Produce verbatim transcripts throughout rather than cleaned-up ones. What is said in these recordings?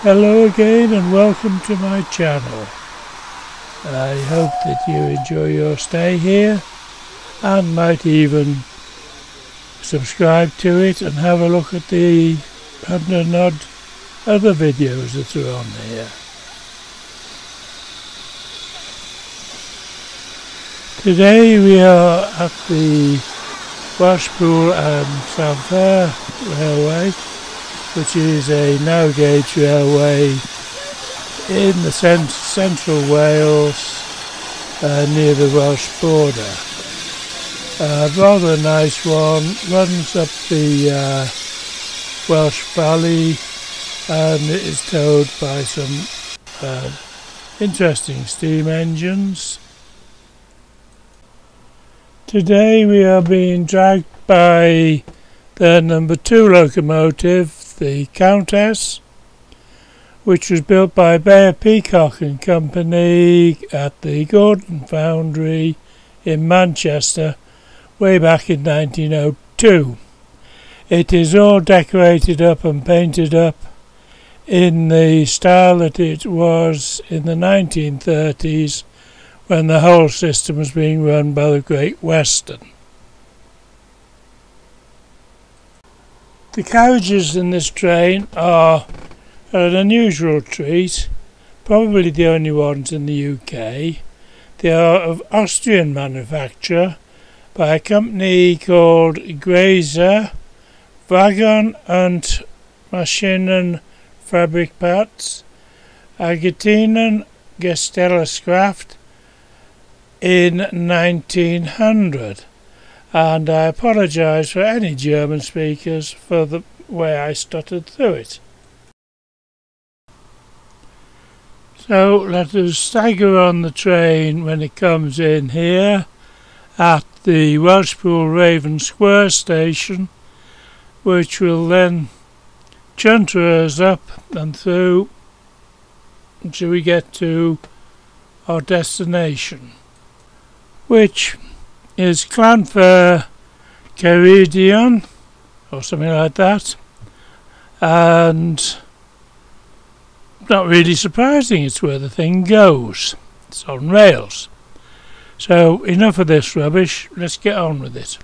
Hello again and welcome to my channel. I hope that you enjoy your stay here and might even subscribe to it and have a look at the hundred and odd other videos that are on here. Today we are at the Welshpool Llanfair railway, which is a narrow gauge railway in the cent central Wales, uh, near the Welsh border. Uh, rather a nice one, runs up the uh, Welsh Valley and it is towed by some uh, interesting steam engines. Today we are being dragged by the number two locomotive, the Countess, which was built by Bayer Peacock and Company at the Gordon Foundry in Manchester way back in nineteen oh two. It is all decorated up and painted up in the style that it was in the nineteen thirties when the whole system was being run by the Great Western. The carriages in this train are an unusual treat, probably the only ones in the U K. They are of Austrian manufacture by a company called Grazer Wagen und Maschinenfabrikat Argentinien Gesellschaft in nineteen hundred. And I apologise for any German speakers for the way I stuttered through it. So let us stagger on the train when it comes in here at the Welshpool Raven Square station, which will then chunter us up and through until we get to our destination, which is Llanfair Ceredigion or something like that, and not really surprising, it's where the thing goes. It's on rails. So enough of this rubbish, let's get on with it.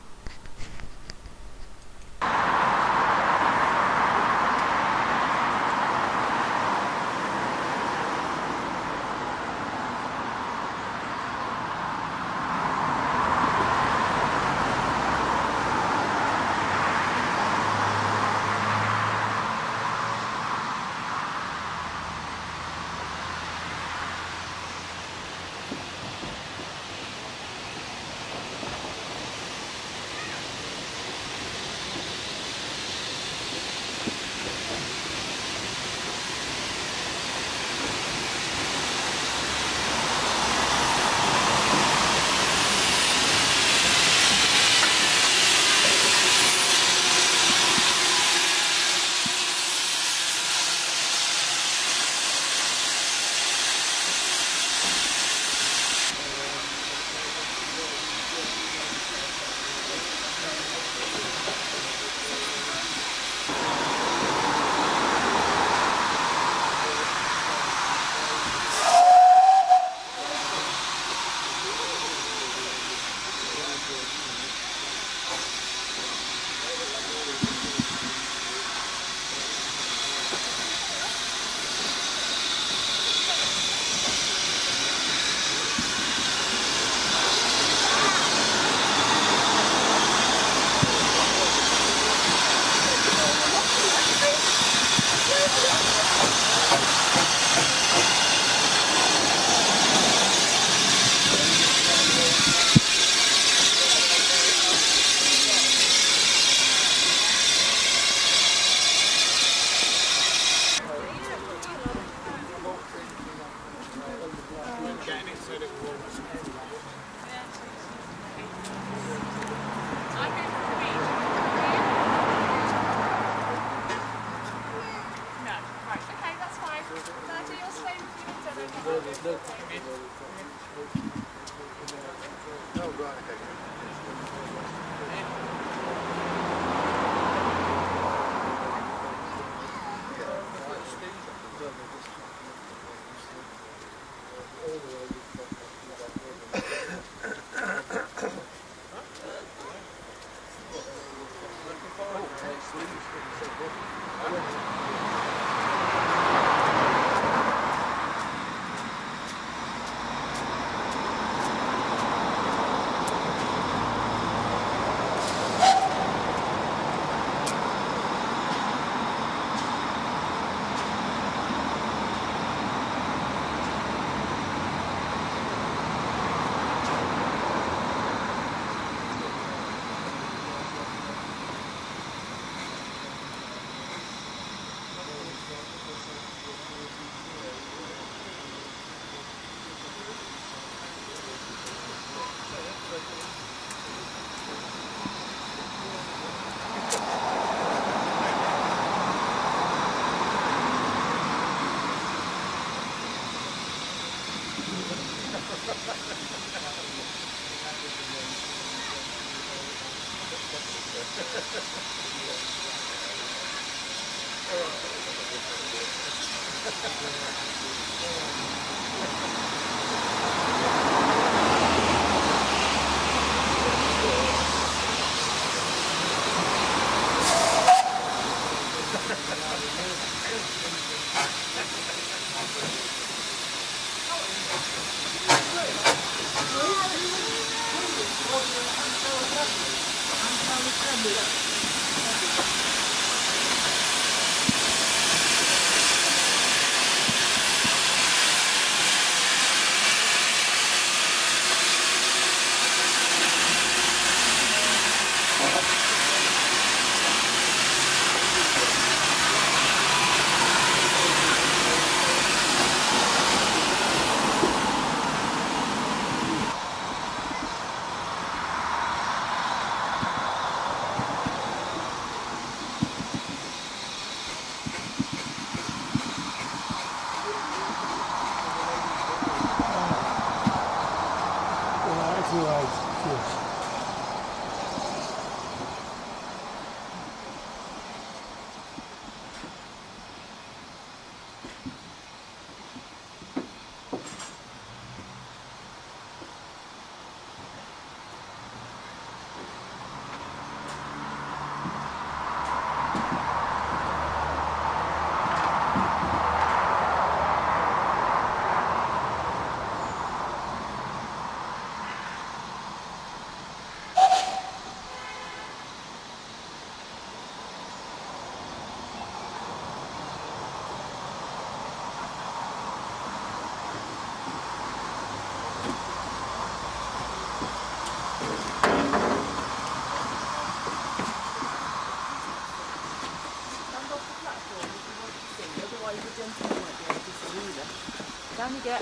Down you get.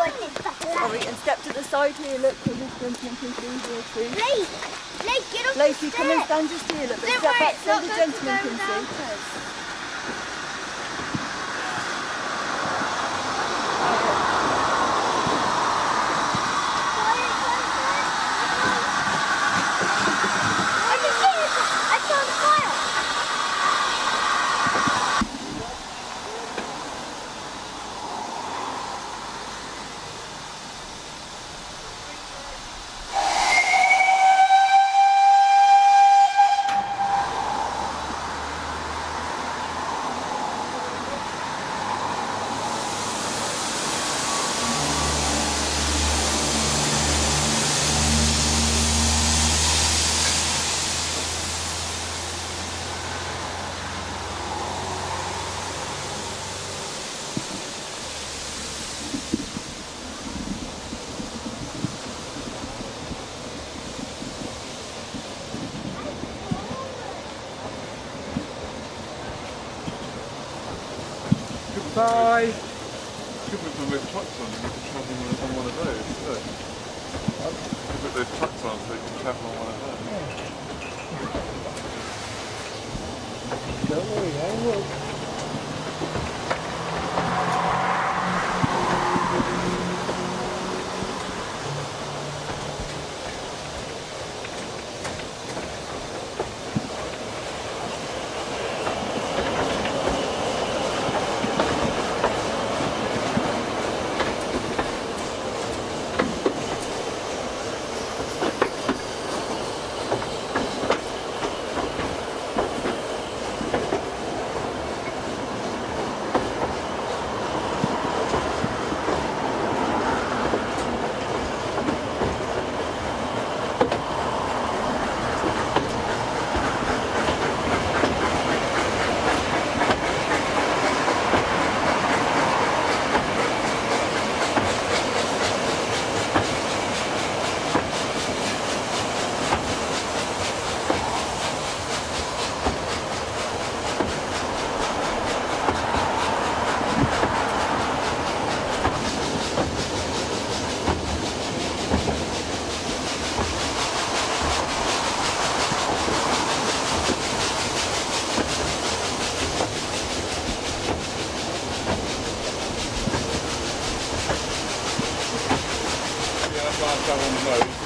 Sorry, and step to the side here, look, so this gentleman can see here too. Blake! Blake, get off Lacey, the come and step. stand just here, look, but Don't step worry, back it's so not the going to gentleman go can down see. first. I can see it! I saw the fire! Goodbye! Could put some of those trucks on and you can travel on, on one of those. Look. Could put those trucks on so you can travel on one of those. Don't worry, I will. travel on the road.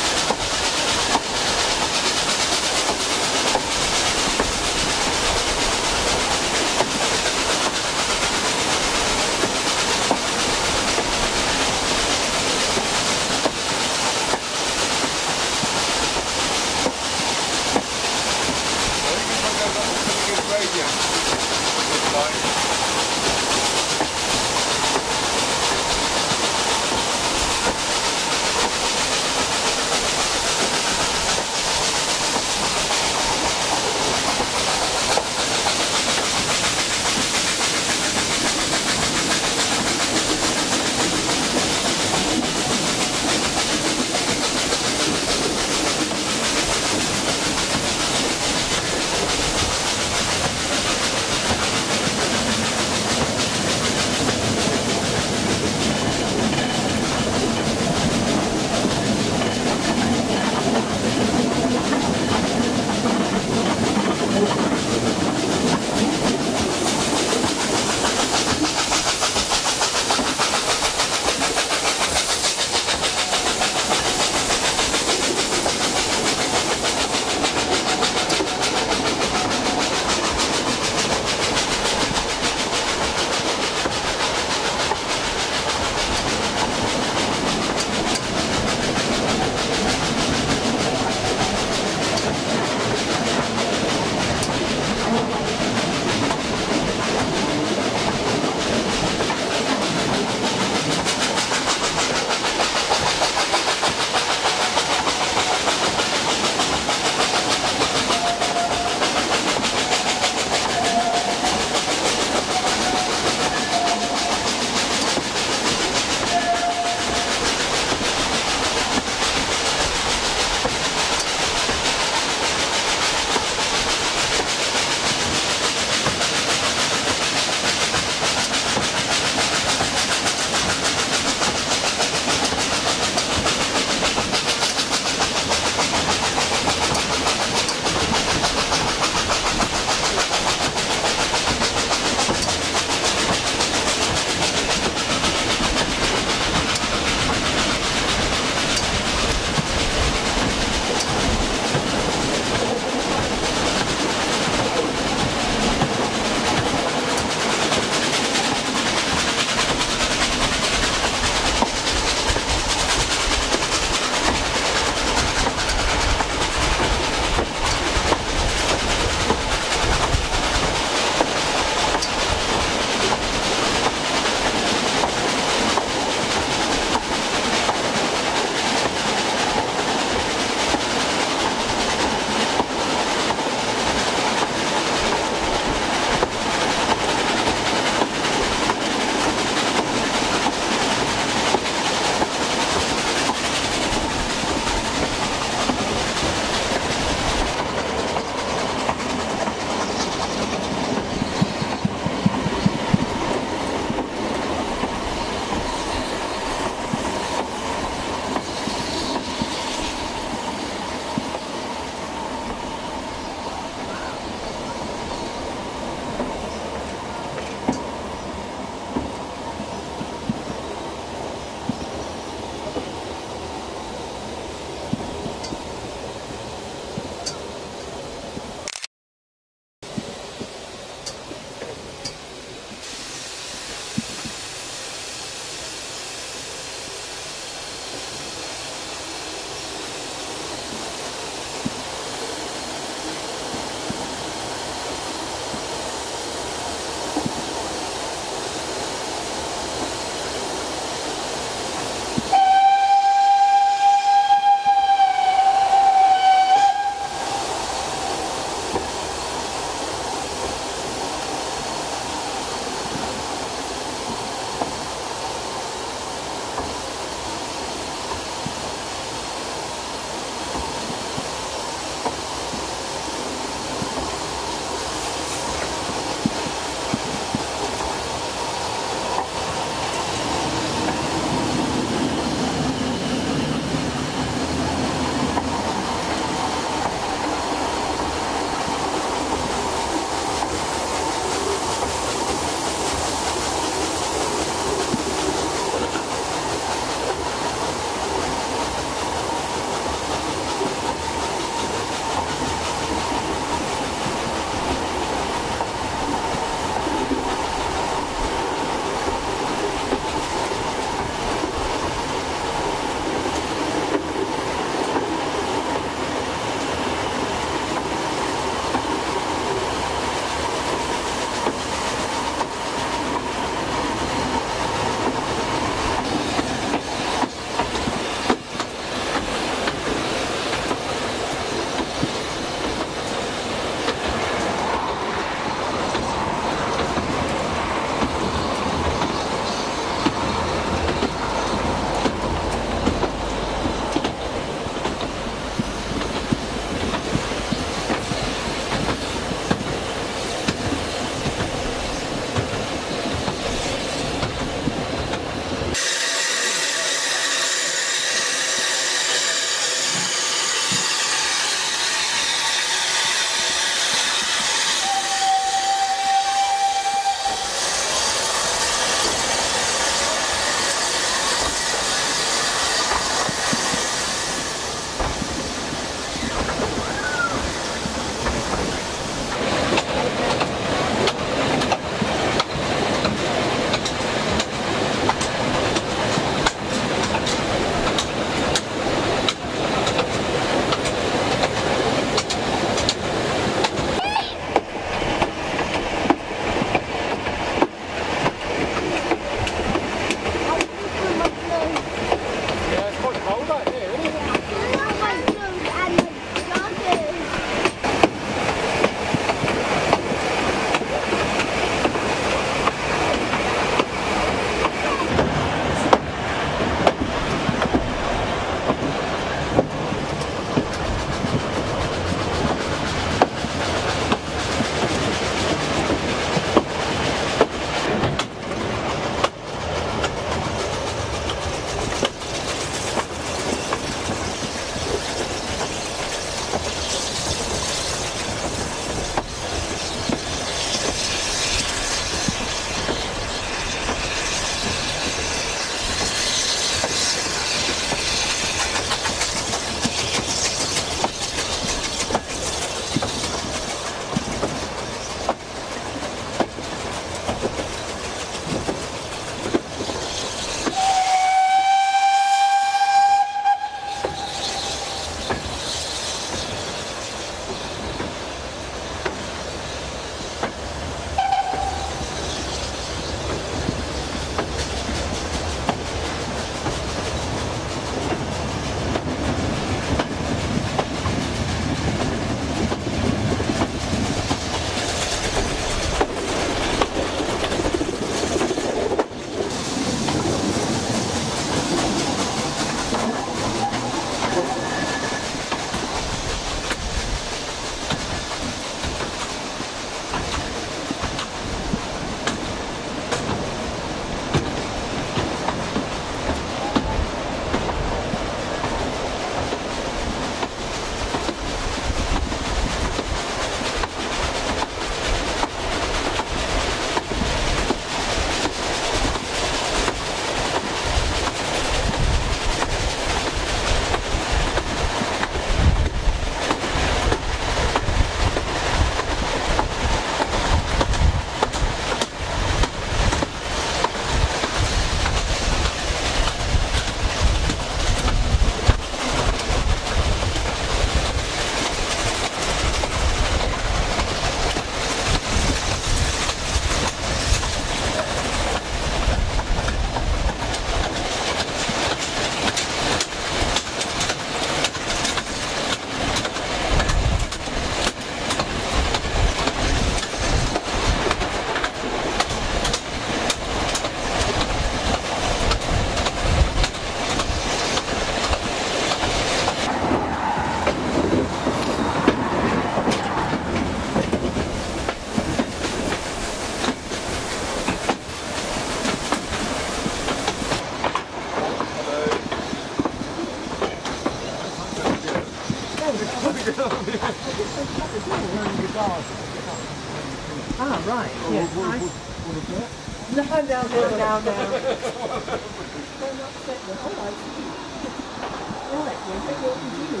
Ah, right. Yeah. I... No, no, no, no, no. They're not sitting. All right. Right, well, take what you do.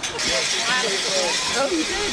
Oh, you did?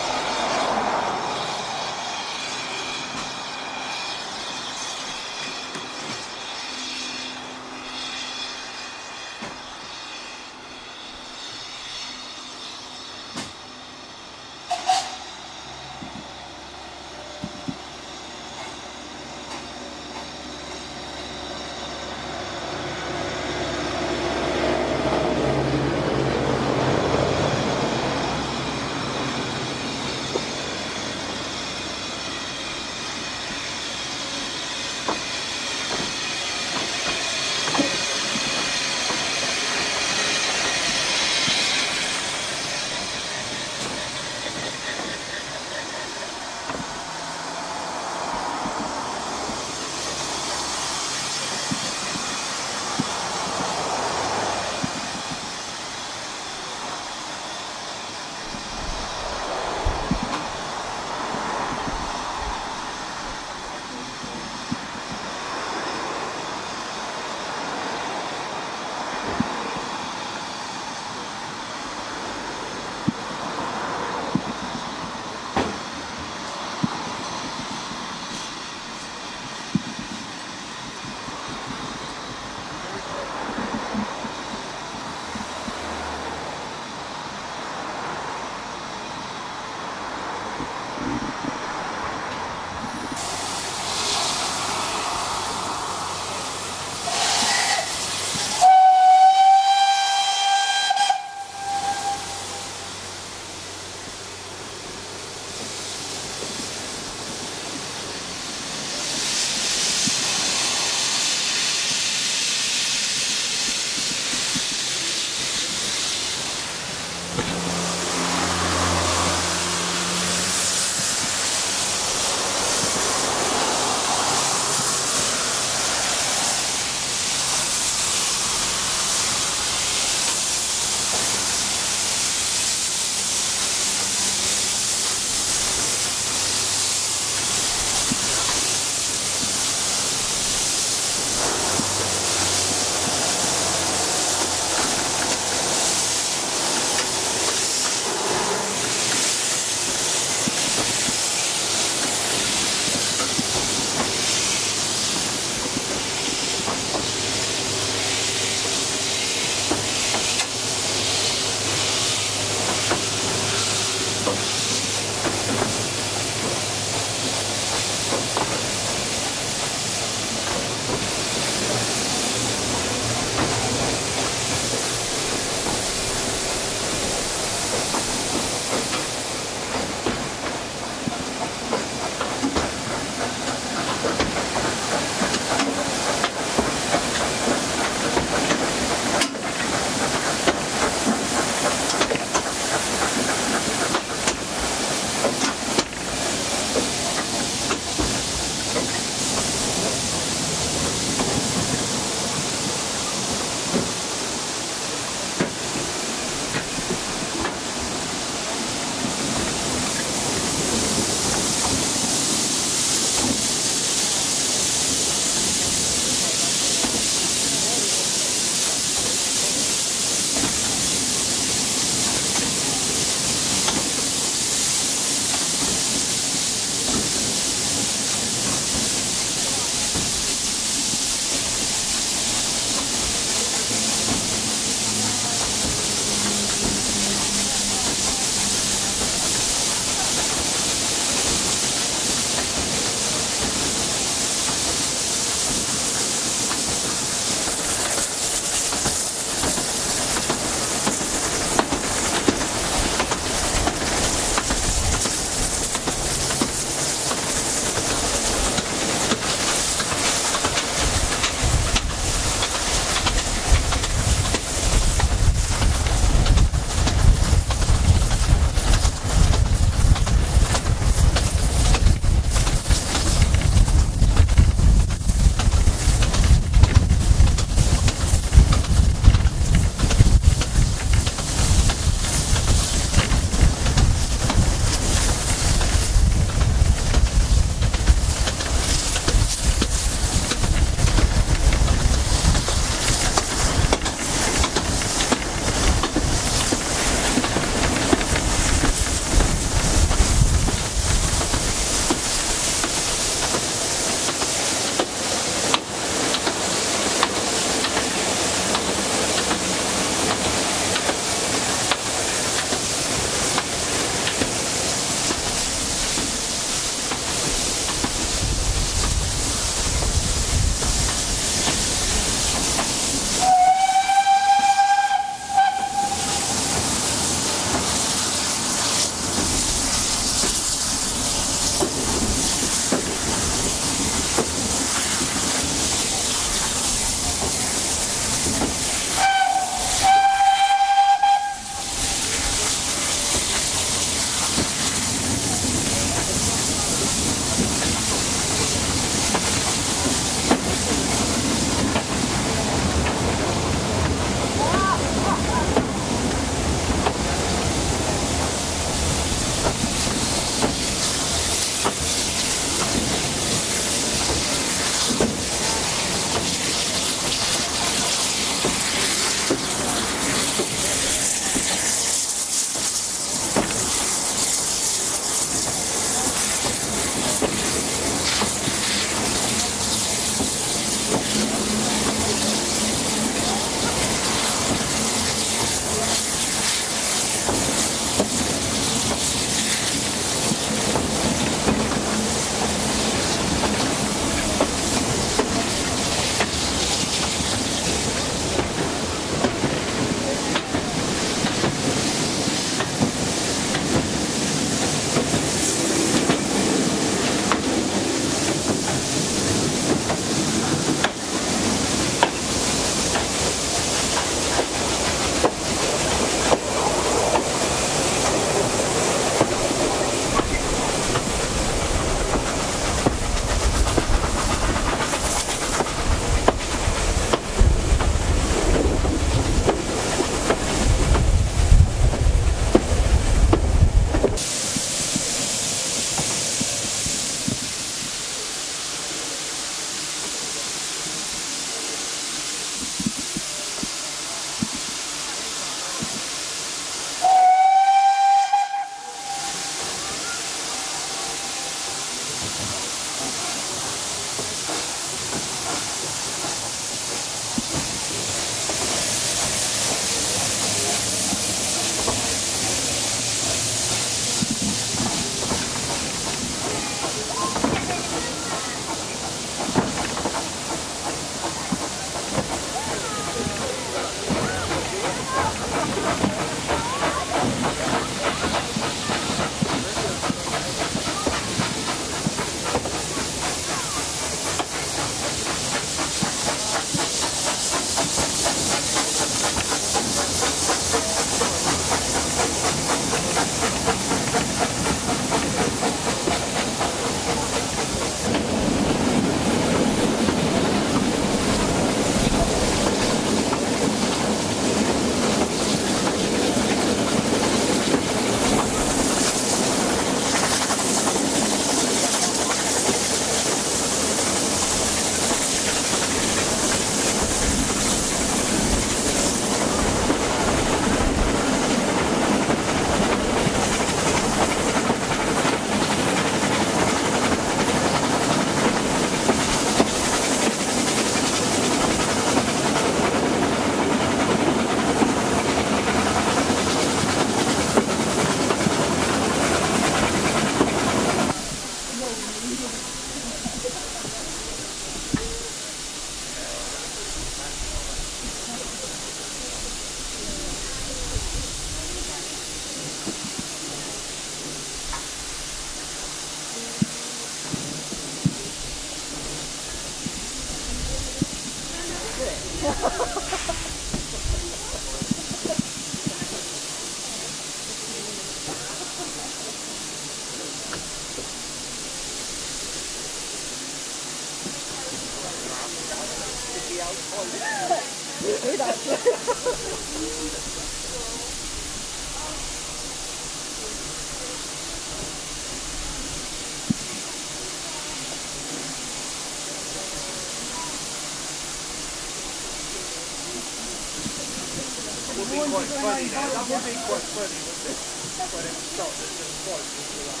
quite funny now. That would be quite funny, wouldn't it? When it stopped at just twice into that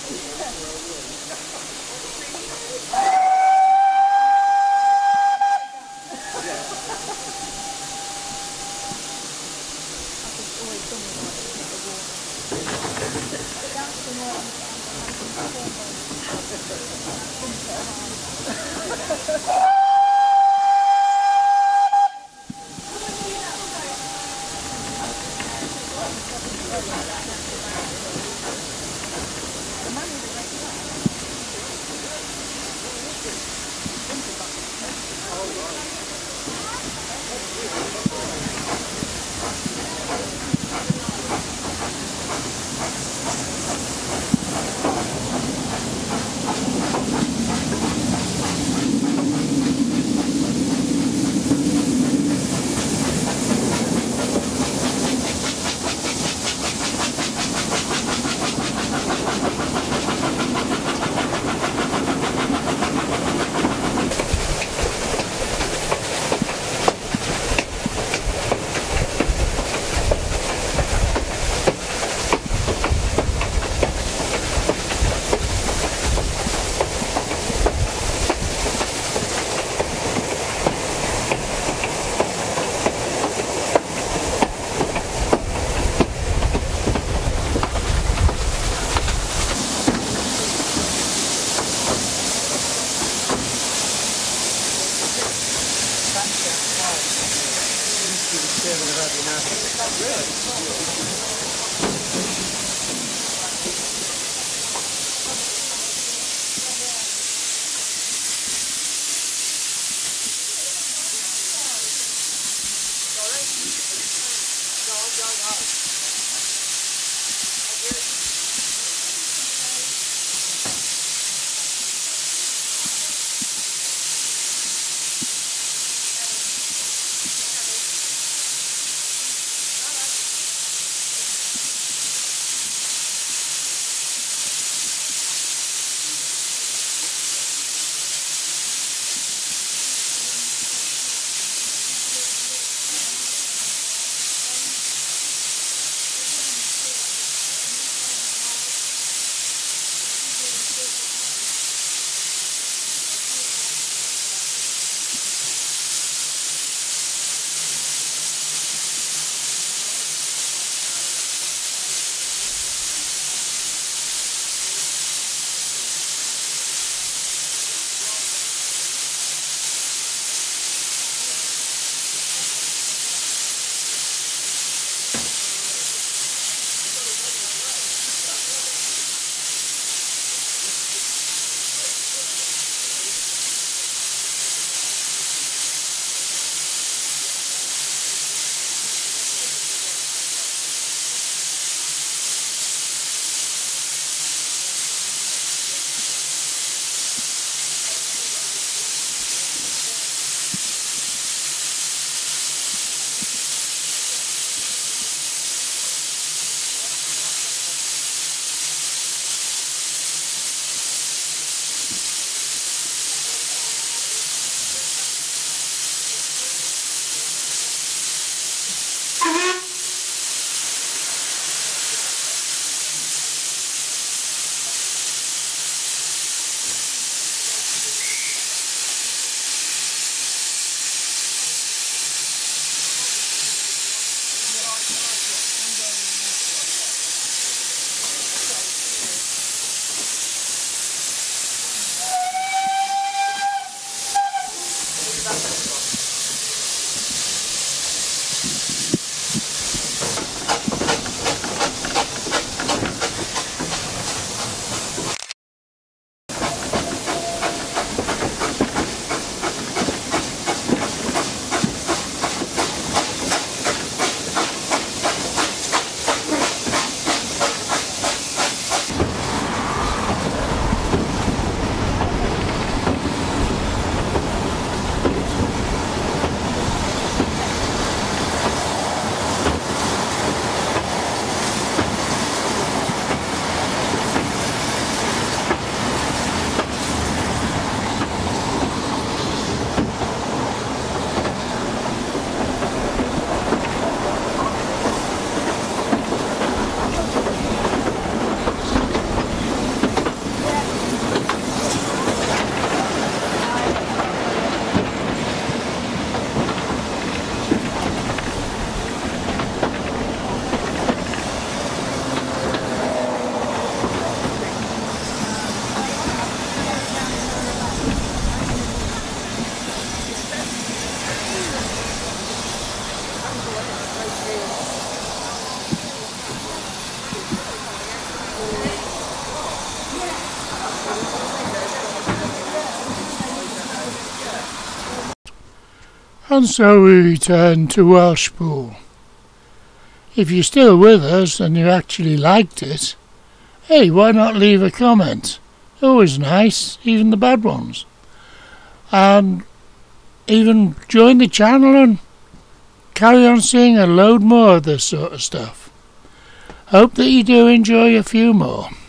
And so we return to Welshpool. If you're still with us and you actually liked it, hey, why not leave a comment? Always nice, even the bad ones. And even join the channel and carry on seeing a load more of this sort of stuff. Hope that you do enjoy a few more.